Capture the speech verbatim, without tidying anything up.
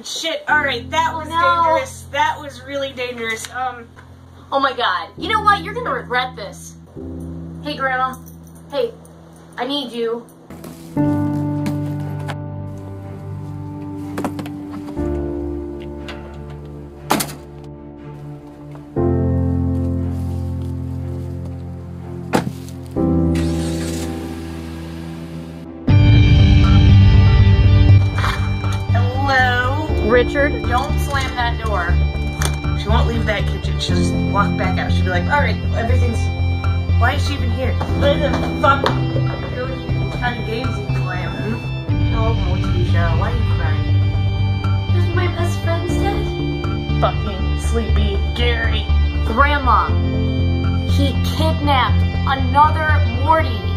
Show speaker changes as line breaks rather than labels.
fucking shit. Alright, that was
no.
dangerous. That was really dangerous. Um,
oh my god. You know what? You're gonna regret this. Hey, Grandma. Hey, I need you. Richard, don't slam that door.
She won't leave that kitchen. She'll just walk back out. She'll be like, alright, everything's... Why is she even here? What the fuck kind of games are you playing? Oh, Motisha, why are you crying?
Because my best friend's dead.
Fucking sleepy Gary.
Grandma, he kidnapped another Morty.